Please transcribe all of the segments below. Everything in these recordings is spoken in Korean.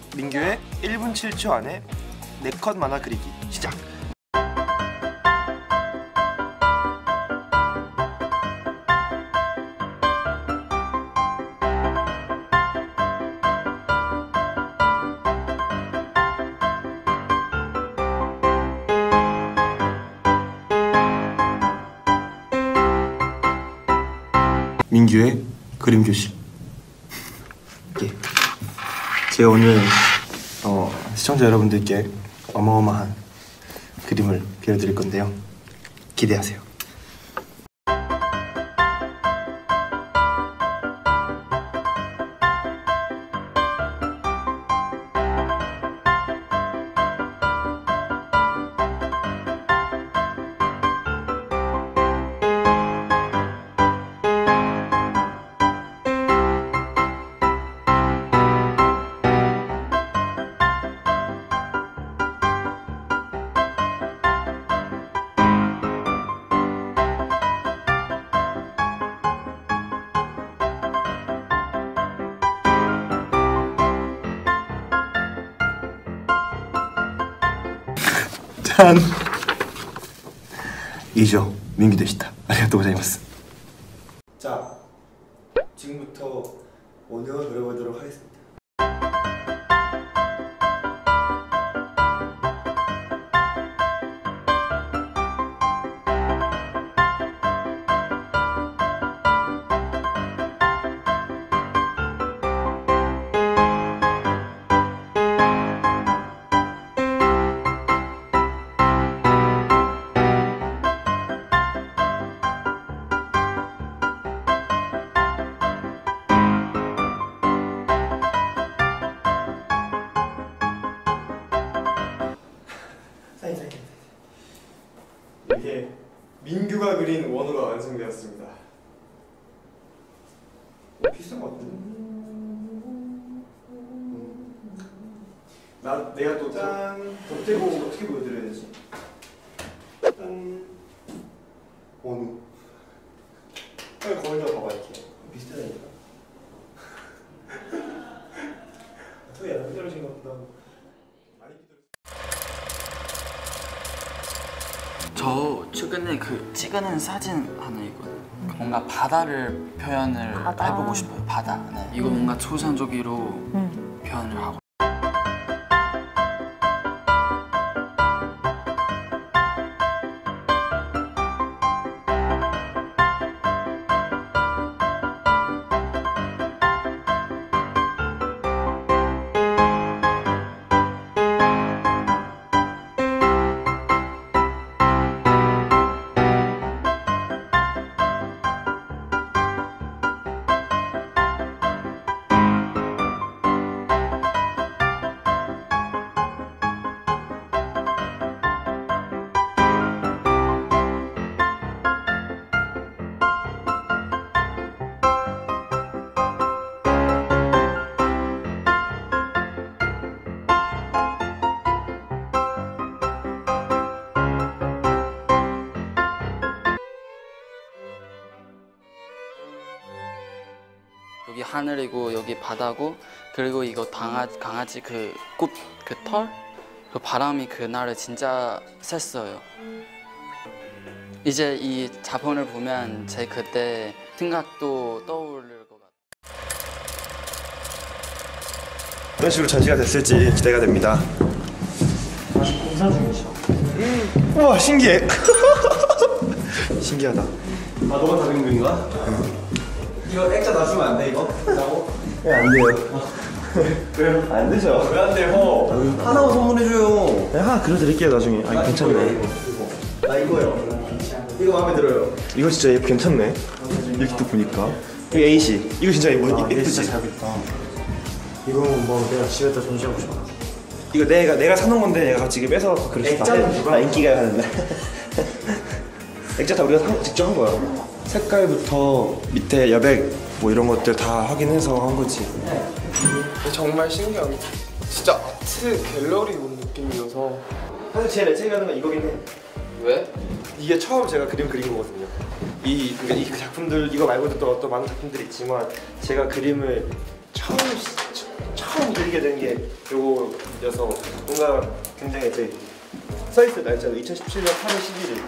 민규의 1분 7초 안에 4컷 만화 그리기 시작! 민규의 그림 교실. 예. 제가 오늘 시청자 여러분들께 어마어마한 그림을 그려드릴 건데요. 기대하세요. 짠! 이죠, 민규でした。ありがとうございます。 자, 지금부터 원어를 그려보도록 하겠습니다. 이렇게 민규가 그린 원우가 완성되었습니다. 비슷한 것 같은데? 내가 또 짠! 덧대고 어떻게 보여드려야 되지? 짠! 원우. 거울도 봐봐, 이렇게. 비슷하다니까. 어떻게 안 떨어진 것보다 많이 비틀었어. 저 최근에 찍은 사진 하나 있거든요. 뭔가 바다를 표현을 해보고 싶어요. 바다. 네. 이거 뭔가抽象적으로 표현을 하고. 여기 하늘이고 여기 바다고 그리고 이거 강아지 그 꽃 그 털? 그 바람이 그날을 진짜 셌어요. 이제 이 자본을 보면 제 그때 생각도 떠오를 것 같아요. 어떤 식으로 전시가 됐을지 기대가 됩니다. 아직 공사 중이죠. 우와, 신기해. 신기하다. 아, 너가 다 그린 거인가? 이거 액자 놔주면 안 돼, 이거? 네, 안 돼요. 왜요? 안 되죠. 왜 안 돼요? 하나만 선물해줘요. 네, 하나 그려드릴게요, 나중에. 아, 괜찮네. 나 이거요. 이거 마음에 들어요. 이거 진짜 괜찮네. 이렇게 또 보니까. 이거 A씨. 이거 진짜 예쁘지? 진짜 잘겠다. 이거는 뭐 내가 집에다 전시하고 싶어. 이거 내가 사놓은 건데 내가 갑자기 뺏어 그렸어. 액자는 누가? 인기가 하는데. 액자 다 우리가 직접 한 거야. 색깔부터 밑에 여백 뭐 이런 것들 다 확인해서 한 거지. 정말 신기한 게 진짜 아트 갤러리 온 느낌이어서. 사실 제일 애착하는 건 이거긴 해. 왜? 이게 처음 제가 그림 그린 거거든요. 그러니까 이 작품들 이거 말고도 또 많은 작품들이 있지만 제가 그림을 처음 처음 그리게 된 게 요거여서 뭔가 굉장히 이제 써있을 날짜가 2017년 8월 11일.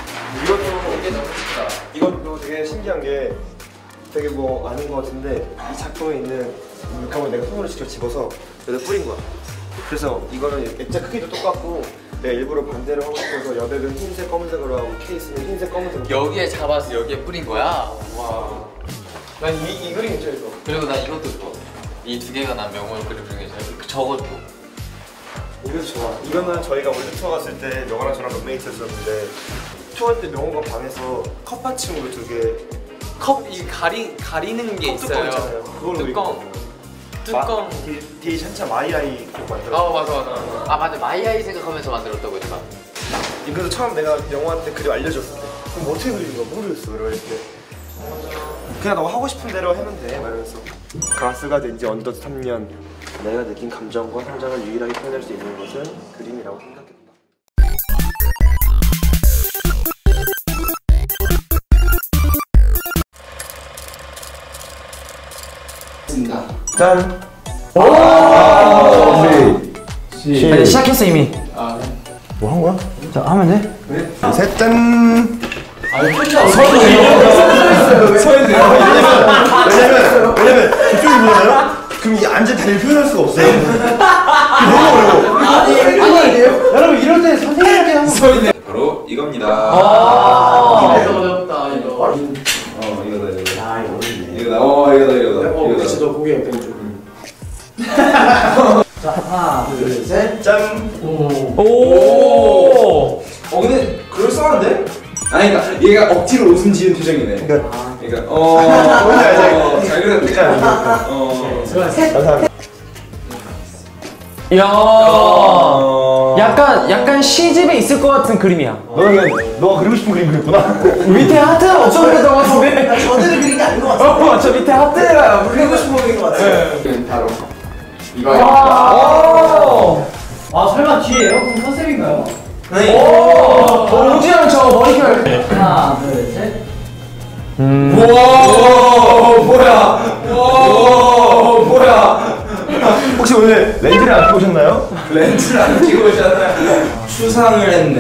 이것도 되게 신기한 게 되게 뭐 아는 것 같은데 이 작품에 있는 물감을 내가 손으로 직접 집어서 여기다 뿌린 거야. 그래서 이거는 액자 크기도 똑같고 내가 일부러 반대로 하고 싶어서 여백은 흰색 검은색으로 하고 케이스는 흰색 검은색으로. 여기에 잡아서 여기에 뿌린 거야? 와. 난 이 그림이 제일 좋아. 그리고 나 이것도 좋아. 이 두 개가 난 명언 그림 중에 제일 저것도. 이것도 좋아. 이거는 저희가 원래 투어 갔을 때 명호랑 저랑 룸메이트였었는데 투어 때 명호가 방에서 컵 받침으로 두 개. 컵이 가리는 게 있어요. 뚜껑. 뒤에 샤차 마이아이 꼭 만들었어. 맞아. 아 맞아 마이아이 생각하면서 만들었다고 했잖아. 그래서 처음 내가 명호한테 그림 알려줬을 때 그럼 어떻게 그리는 거야? 모르겠어. 이럴 때 그냥 너 하고 싶은 대로 하면 돼 말면서 가수가 된 지 어느덧 3년 내가 느낀 감정과 성장을 유일하게 표현할 수 있는 것은 그림이라고 생각했다. 짠! 시작했어 이미. 뭐 한 거야? 자 하면 돼? 셋 짠! 왜냐면 저쪽이 뭐잖아요? 그럼 이 앉은 다리를 표현할 수가 없어요. 너무 어려워. 아니 여러분 이럴 때 선생님께 한번 바로 이겁니다. 이거 어렵다 이거. 이거다. 아 이거 어렵네. 이거다. 그치 너 고개 옆에 좀. 자 하나 둘 셋. 짠! 오. 근데 그럴싸한데? 아니 그러니까 얘가 억지로 웃음 지은 표정이네. 그러니까 뭔지 알지? 잘 그렸네. 감사합니다. 이야. 약간 시집에 있을 것 같은 그림이야. 너는 너가 그리고 싶은 그림 그렸구나. 밑에 하트가 없었는데 것 같은데. 저대로 그린 게 아닌 것 같아요. 저 밑에 하트가 그리고 싶은 그린 것 같아요. 바로 와. 아 설마 뒤에 에어컨 컨셉인가요? 네. 오. 오지영 저 머리결. 하나 둘 셋. 뭐야? 혹시 오늘 렌즈를 안 끼고 오셨나요? 렌즈를 안 끼고 오잖아. 추상을 했네.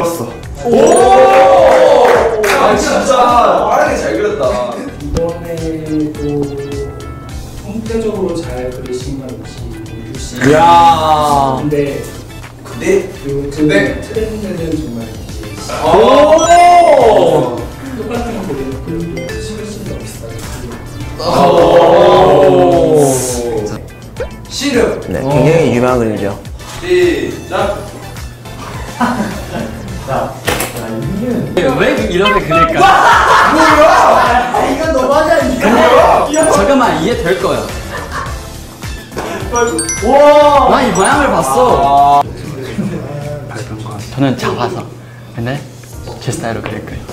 진짜 빠르게 잘 그렸다. 이번에도 형태적으로 잘 그리신 건 역시 유씨. 이야. 근데 그 트렌드는 정말 오. 똑같은 그림 그림도 실수가 비슷하게. 시름. 네, 굉장히 유명한 그림이죠. 시작. 왜 이렇게 그릴까? 이건 너무하지 않니? 잠깐만 이게 될 거야. 나 이 모양을 봤어. 저는 잡아서 근데 제 스타일로 그릴 거예요.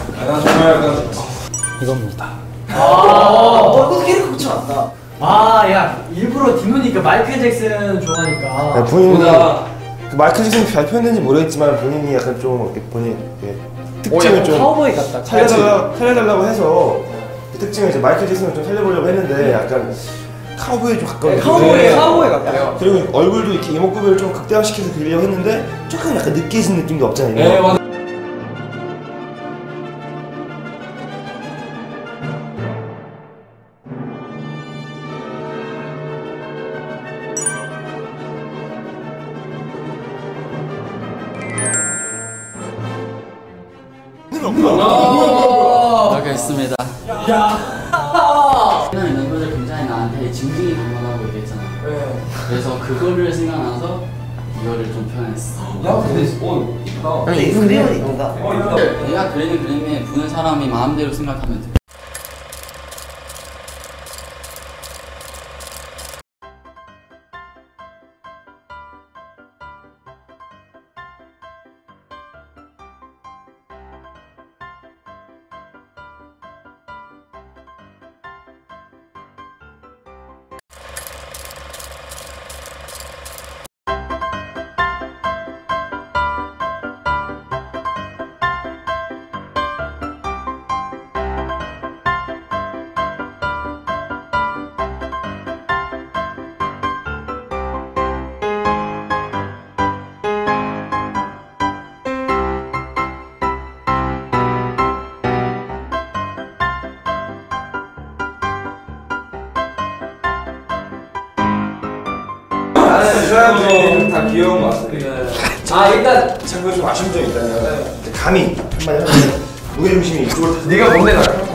이겁니다. 이것도 캐릭터 붙여놨다. 야 일부러 디노니까 마이클 잭슨 좋아하니까. 본인이 그 마이클 잭슨 발표했는지 모르겠지만 본인이 약간 좀 이렇게 본인 특징을 좀 카우보이 같다. 살려달라고 해서 그 특징을 이제 마이클 잭슨을 좀 살려보려고 했는데 약간 카우보이에 좀 가까운 카우보이 같아요. 그리고 얼굴도 이렇게 이목구비를 좀 극대화시켜서 그리려고 했는데 조금 약간 느끼해진 느낌도 없잖아요. 이렇게 했습니다. 이런 멤버들 굉장히 나한테 징징이 방문하고 얘기했잖아. 그래서 그거를 생각나서 이거를 좀 표현했어. 이 그림은 이건가? 내가 그리는 그림에 보는 사람이 마음대로 생각하면 돼. 저야 다 귀여운 것 같아요. 아 일단 참고로 좀 아쉬운 점이 있다면 감히 한마디 하면 무게중심이 이쪽으로 네가 뭔데 나?